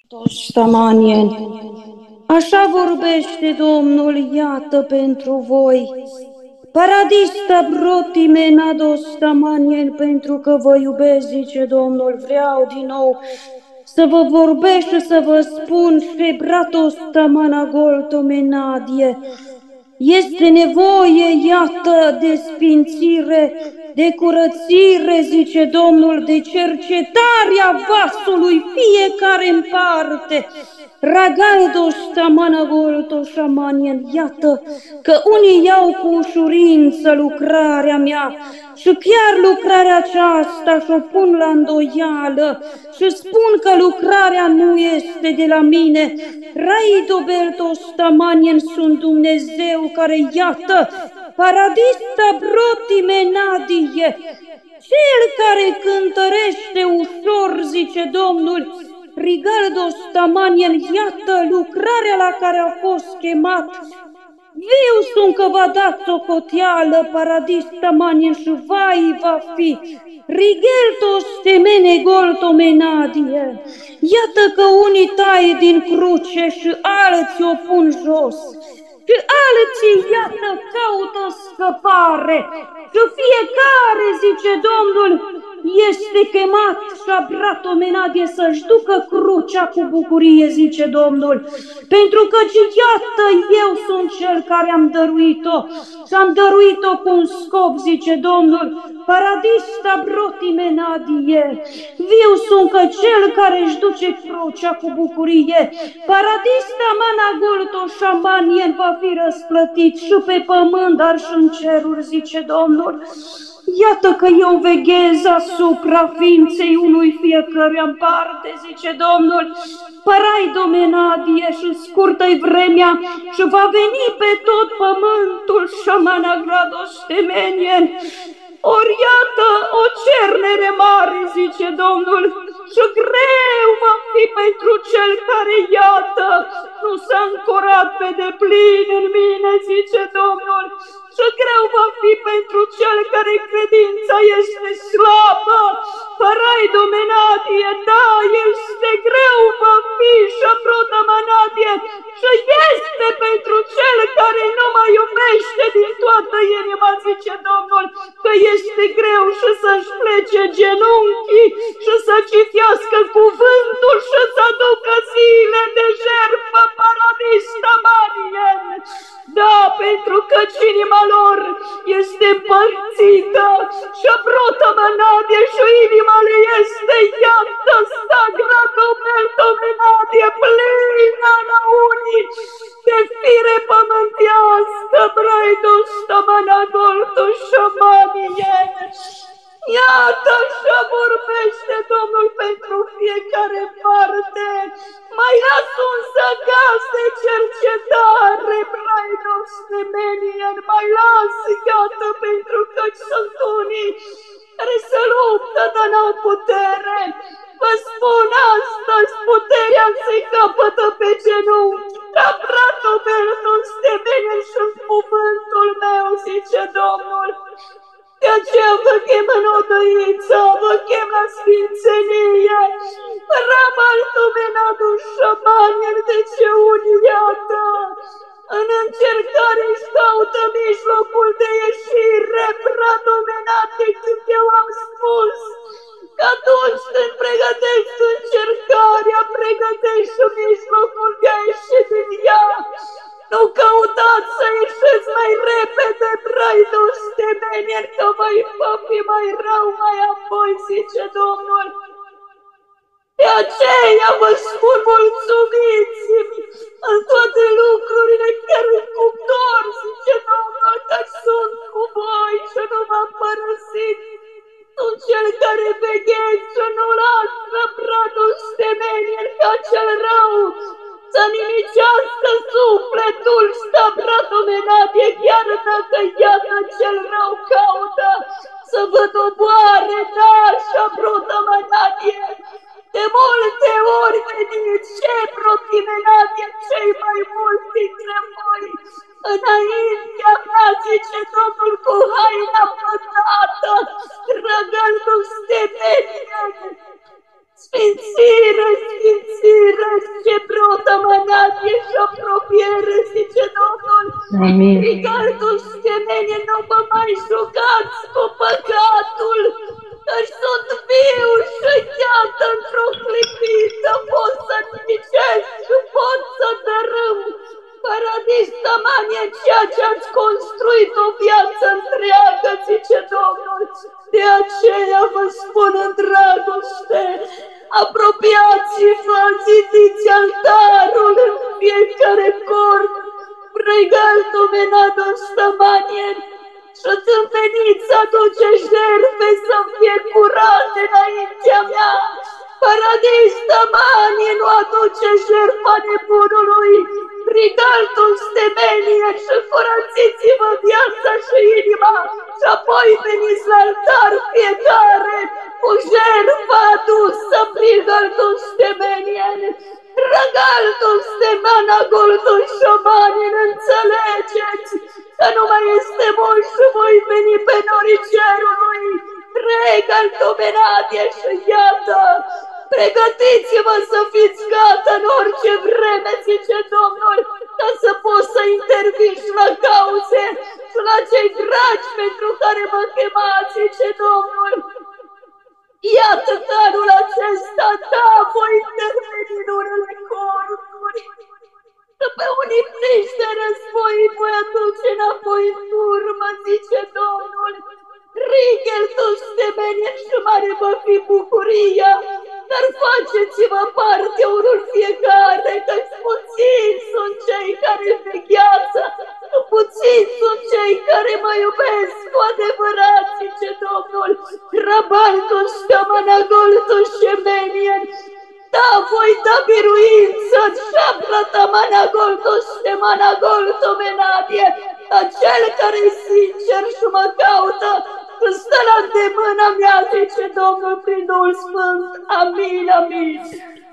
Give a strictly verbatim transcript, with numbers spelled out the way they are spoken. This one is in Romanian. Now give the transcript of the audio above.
Stamanien. Așa vorbește Domnul, iată pentru voi. Paradista brotime nados stamanien, pentru că vă iubesc, zice Domnul, vreau din nou să vă vorbesc și să vă spun, febratos stamana goltomenadie. Este nevoie, iată, de sfințire, de curățire, zice Domnul, de cercetarea vasului fiecare în parte. Ragaldo stamana golto șamanien, iată că unii iau cu ușurință lucrarea mea și chiar lucrarea aceasta și-o pun la îndoială și spun că lucrarea nu este de la mine. Raido belto stamanien, sunt Dumnezeu care, iată, paradista brotime nadie, cel care cântărește ușor, zice Domnul, Rigaldo stamanien, iată lucrarea la care a fost chemat. Viu sunt că va da socoteală, paradis stamanien, și vai va fi. Rigeltos temene goltomenadie. Iată că unii taie din cruce și alții o pun jos. Și alții, iată, caută scăpare. Și fiecare, zice Domnul, este chemat și abratomenadie să-și ducă crucea cu bucurie, zice Domnul. Pentru că, iată, eu sunt cel care am dăruit-o și am dăruit-o cu un scop, zice Domnul. Paradista brotimenadie, viu sunt că cel care își duce crucea cu bucurie. Paradista managolto șamanien va fi răsplătit și pe pământ, dar și în ceruri, zice Domnul. Iată că eu veghez asupra ființei unui fiecăruia în parte, zice Domnul. Părai domenadie și scurtă-i vremea și va veni pe tot pământul șamanagrados temenien. Ori iată o cernere mare, zice Domnul, și greu va fi pentru cel care, iată, nu s-a ancorat pe deplin în mine, zice Domnul. Și greu va fi pentru cel care credința este slabă. Părai domenadie, da, este greu va fi și aprotamanadie. Și este pentru cel care nu mă iubește din toată inima, zice Domnul, că este greu și să-și plece genunchii și să citească cuvântul și să ducă zile de jertfă, paradis stamanien. Da, pentru că inima lor este împărțită și aprotamanadie și inima le este, iată, sagrată beltomenadie, plină la unii de fire pământească, braidos stamanagolto șamanien. Iată așa vorbește Domnul pentru fiecare parte. Mai las un săgas de cercetare, braidos temenien, mai las, iată, pentru că sunt unii care se luptă, dar n-au putere. Vă spun astăzi, puterea se capătă pe genunchi, ca bratul beltos temenien și în cuvântul meu, zice Domnul. De aceea vă chem în odăiță, vă chem la sfințenie. Ramal domenadu șamanien, de ce unii, iată, în încercare își caută mijlocul de ieșire, bradomenate, când eu am spus că atunci când pregătești încercarea, pregătești și mijlocul de a ieși din ea. Nu căutați să ieșiți mai repede, braidos temenien, că voi fi mai rău mai apoi, zice Domnul. De aceea vă spun, mulțumiți-mi în toate lucrurile, chiar în cuptor, zice Domnul, că sunt cu voi și nu v-am părăsit. Sunt cel care veghez și nu lasă, brados temenien, ca cel rău să nimicească sufletul, stă bratomenadie, chiar dacă, iată, cel rău caută să vă doboare, da, așa brotamanadie. De multe ori veniți, ce brotimenadie, cei mai mulți dintre voi, înaintea mea, zice Domnul, cu haina pătată, răgându-ți temenien. Sfințire, sfințire, ce brotă mănatie și apropiere, zice Domnul. Amin. Rigardul schenenie, nu vă mai jucați cu păcatul, căci sunt viu și iată într-o clipită pot să nimicesc și pot să dărâm. Paradis tamanie, ceea ce ați construit o viață întreagă, zice Domnul. De aceea vă spun în dragoste, apropiați-vă, zidiți altarul în fiecare corp, pregaltul menados tamanien, și-ți veniți să aduce jertfe să fie curate înaintea mea. Paradis tamanie nu aduce jertfa nebunului, rigaltul stemenie și curățiți-vă viața și inima și apoi veniți la altar fiecare cu jertfa adusă rigaltul stemenie. Răgaltul stemana goltul șomanin, înțelegeți că nu mai este mult și voi veni pe norii cerului, regal domenadie și iată, pregătiți-vă să fiți gata în orice vreme, zice Domnul, ca să poți să intervii și la cauze și la cei dragi pentru care mă chemați, zice Domnul. Iată că anul acesta, da, voi interveni în unele corpuri, că pe unii triști de război voi aduce înapoi în urmă, zice Domnul. Rigel toți temeni și mare va fi bucuria, dar faceți-vă parte unul fiecare, că-ți puțini sunt cei care veghează, puțini sunt cei care mă iubesc cu adevărat, zice Domnul. Rabaltus, Tamanagoltus, Șemenien, da, voi da biruință, șabrata Managoltus, Temanagoltus, Menadie, dar cel care-i sincer și mă caută, că stă la îndemâna mea, zice Domnul prin Duhul Sfânt. Amin, amin.